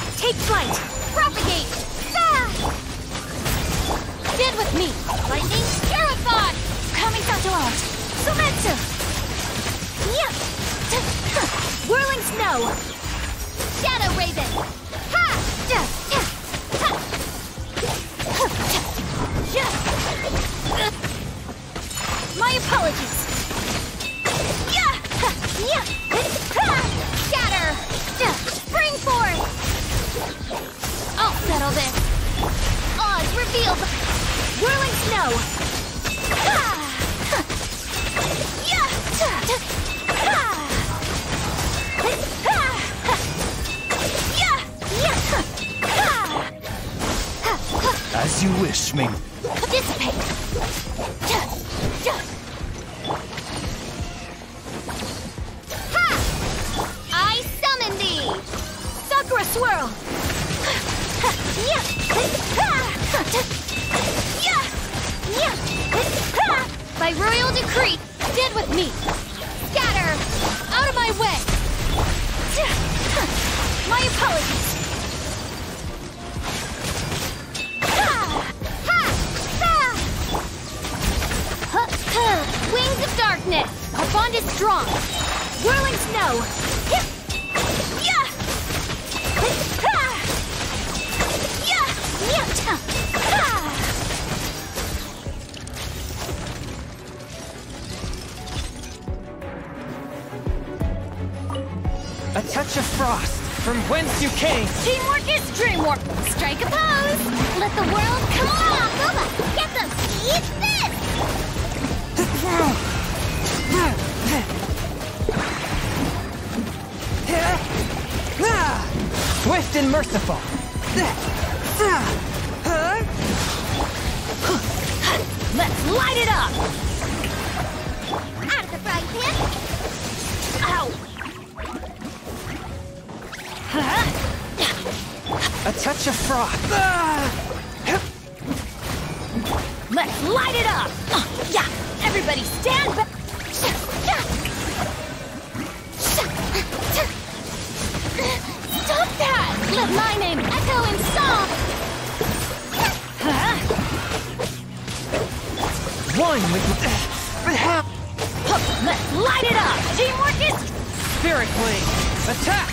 Take flight! Propagate! Ah! Stand with me! Lightning Terrified! Coming Sato out! Sumetsu! Yeah! Whirling Snow! Shadow Raven! Ha! Ja! Ja! Ha! Ja! My apologies! Yeah! Yeah! Shatter! Spring forth! I'll settle this! Odds revealed! Whirling Snow! As you wish, me. Dissipate! I summon thee! Sakura Swirl! By royal decree, stand with me! Scatter! Out of my way! My apologies! Wings of darkness! Our bond is strong! Whirling Snow! A touch of frost, from whence you came! Teamwork is dreamwork! Strike a pose! Let the world come on! Booba! Get them! Eat this! Swift and merciful! Let's light it up! Out of the frying pan! Ow! A touch of frost! Let's light it up! Yeah! Everybody stand back! Stop that! Let my name echo in song! One with Let's light it up! Teamwork is... Spirit Blade! Attack!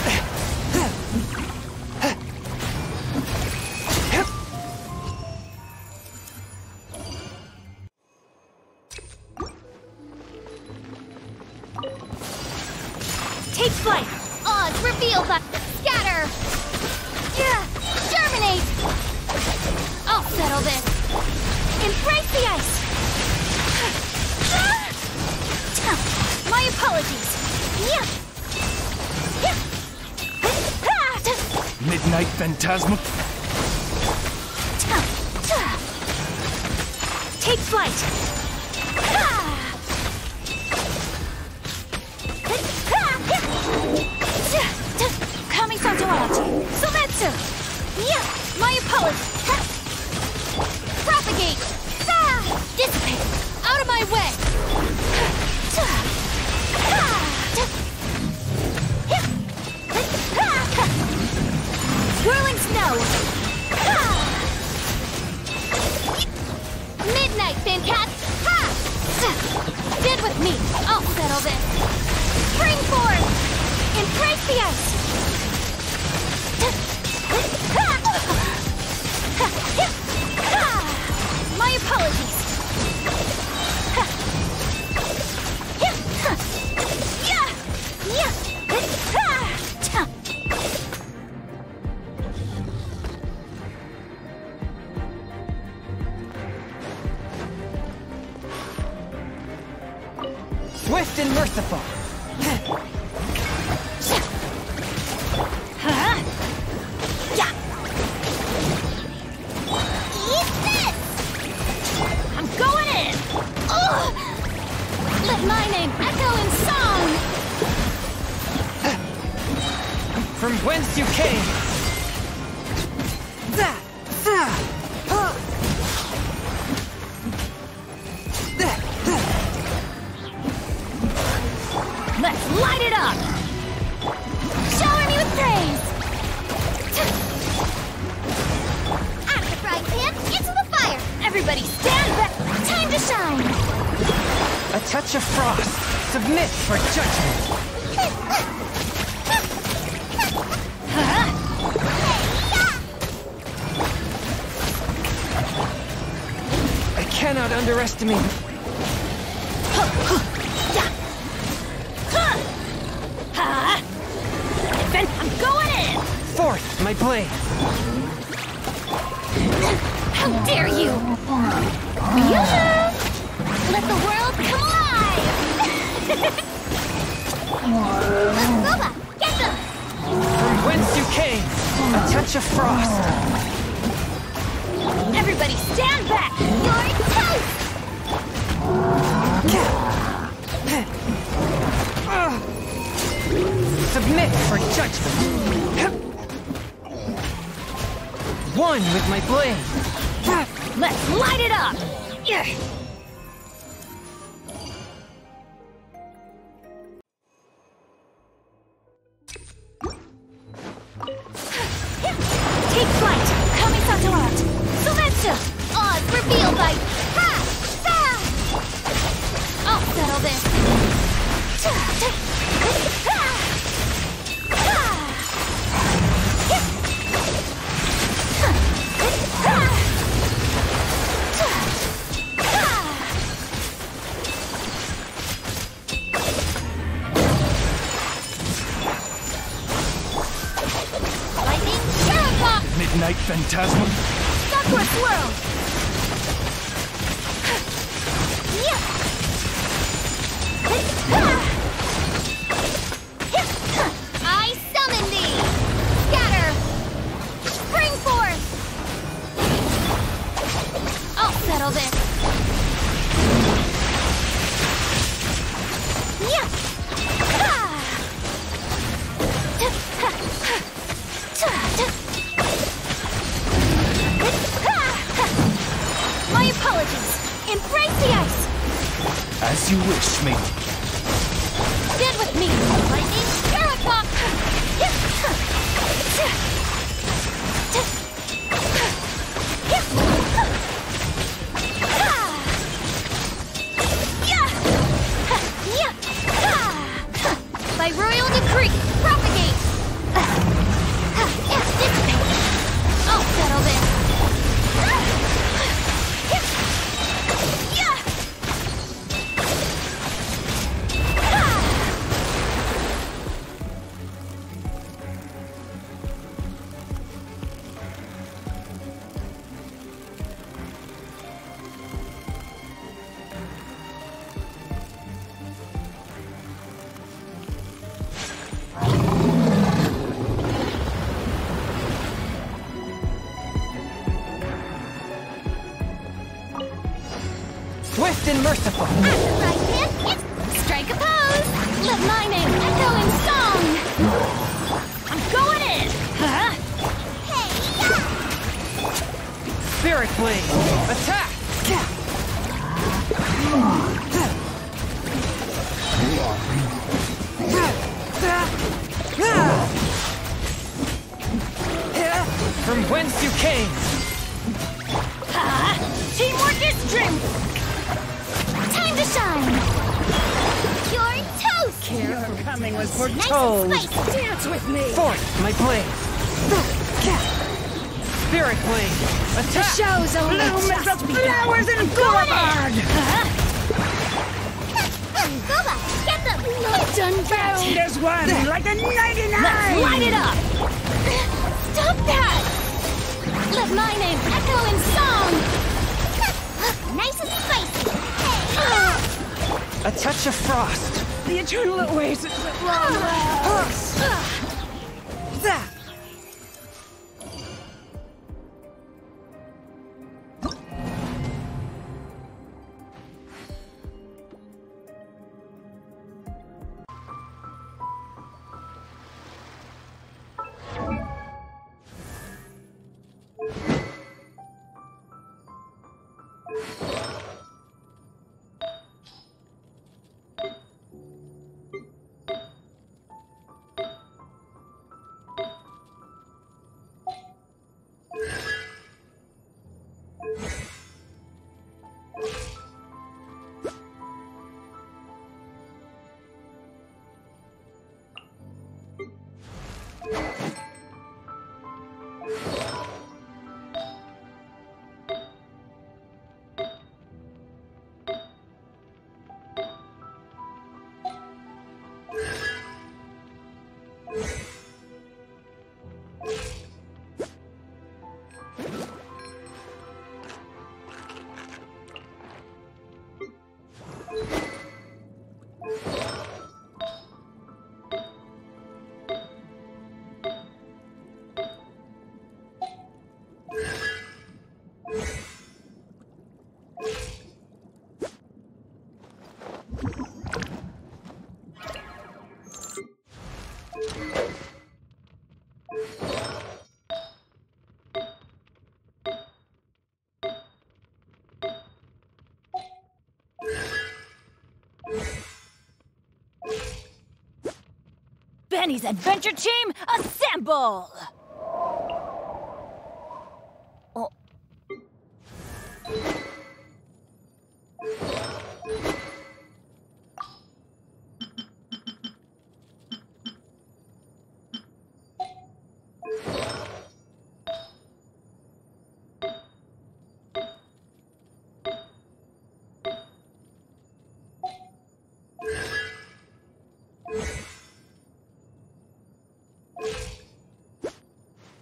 Take flight! Odds reveal the... Scatter! Yeah! Germinate! I'll settle this! Embrace the ice! My apologies! Yeah! Midnight Phantasma. Take flight! Coming Sato out! Sumetsu! Yeah! My apologies! Propagate! Dissipate! Out of my way! Whirling Snow! Midnight Phantasm! Stand with me! I'll settle this! Spring forth! Embrace the ice! My apologies! Swift and merciful! Eat this! I'm going in! Ugh! Let my name echo in song! From whence you came! Let's light it up! Shower me with praise! Everybody stand back! Time to shine! A touch of frost. Submit for judgment. I cannot underestimate. Then I'm going in! Forth, my blade. How dare you! Let the world come alive! Boba, get them! From whence you came, a touch of frost. Everybody stand back! You're toast! Submit for judgment. One with my blade. Let's light it up! Take flight! Kamisato out! Sylvester! Oz reveal by... Ha! Ha! I'll settle this! Lightning Sharapop! Midnight Phantasma. Backward swirl! Yeah! I summon thee! Scatter! Spring forth! I'll settle this! Yeah! My apologies! Embrace the ice! As you wish, mate. Stand with me! Lightning Sharapop! By royal decree, propagate! I'll settle this! Swift and merciful. At the right hand, strike a pose! Let my name echo in song! I'm going in! Huh? Hey, Spirit blade. Attack. From whence you came. Teamwork is strength! Time to shine! You're toast! Your coming was Nice foretold. and spicy! Dance with me. Forth, my blade. Spirit blade. Attack. Show's only Bloom as just the begun. Flowers in Gorabard. Boba, get them! Bound as one, like a 99. Let's light it up! Stop that! Let my name echo in song! Nice and spicy! A touch of frost. The eternal oasis at long last. Benny's adventure team, assemble! Oh.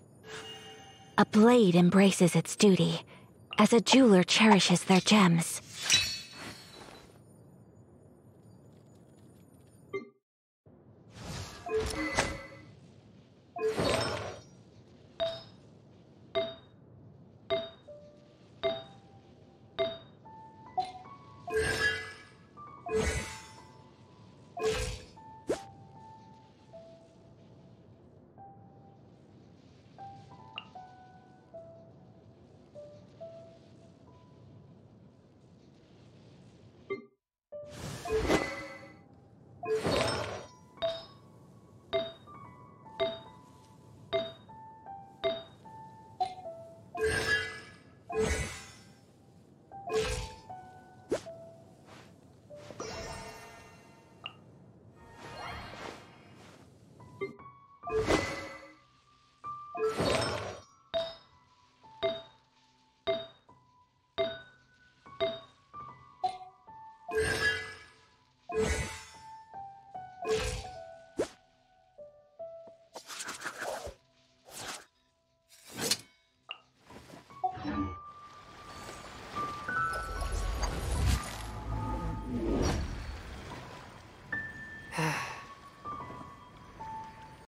A blade embraces its duty, as a jeweler cherishes their gems.